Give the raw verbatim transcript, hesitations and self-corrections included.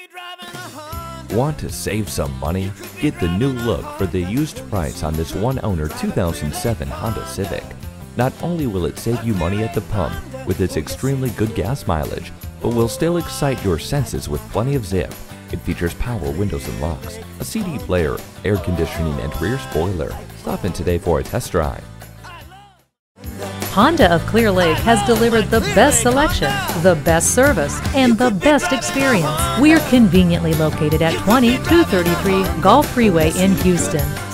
Want to save some money? Get the new look for the used price on this one-owner two thousand seven Honda Civic. Not only will it save you money at the pump with its extremely good gas mileage, but will still excite your senses with plenty of zip. It features power windows and locks, a C D player, air conditioning, and rear spoiler. Stop in today for a test drive. Honda of Clear Lake has delivered the best selection, the best service, and the best experience. We're conveniently located at twenty-two thirty-three Gulf Freeway in Houston.